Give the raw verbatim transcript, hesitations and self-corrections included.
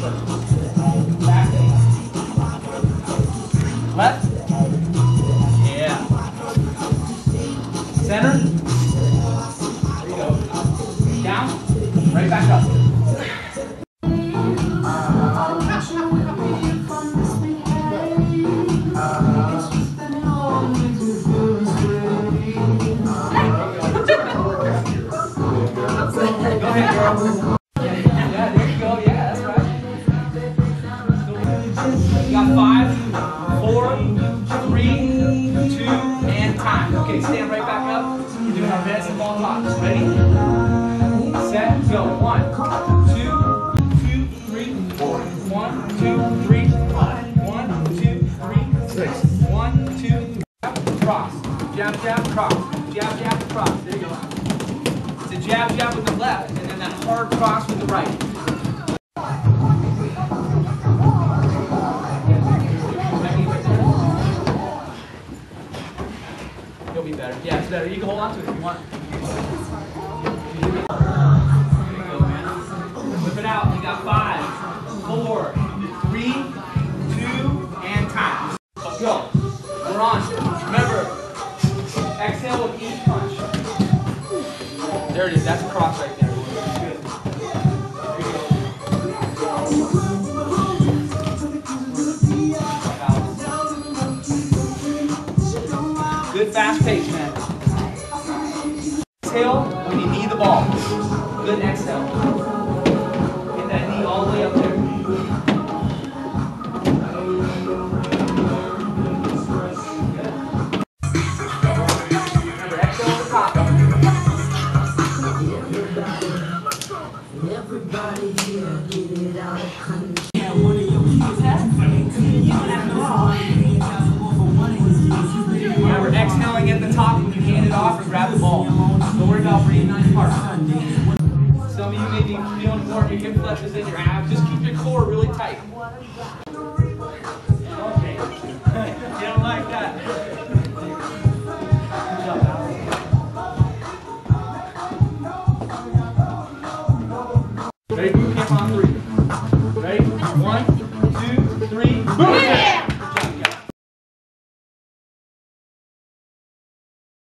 Back eight. Left. Yeah. Center. There you go. Down. Right back up. Go ahead, girl. Yeah, there you go. Yeah, that's right. You got five, four, three, two, and time. Okay, stand right back up. We're doing our medicine ball tops. Ready? Set, go. One, two, two, three, four. One, two, three, five. One, two, three, six. One, two, cross. Jab, jab, cross. Jab, jab, cross. There you go. It's a jab, jab with the left, and then that hard cross with the right. You'll be better. Yeah, it's better. You can hold on to it if you want. There you go, man. Whip it out. You got five, four, three, two, and time. Let's go. We're on. Remember, exhale with each punch. There it is. That's a cross right there. Good. There you go. Good fast pace, man. Exhale when you knee the ball. Good exhale. Get that knee all the way up there. Good. Remember, exhale at the top. Everybody here, get it out of country. Remember, exhaling at the top when you hand it off and grab the ball. Don't worry about breathing on your heart. Some of you may be feeling more of your hip flexors than your abs. Just keep your core really tight. Okay. You don't like that. Good job, Alex. Ready? Boot camp on three.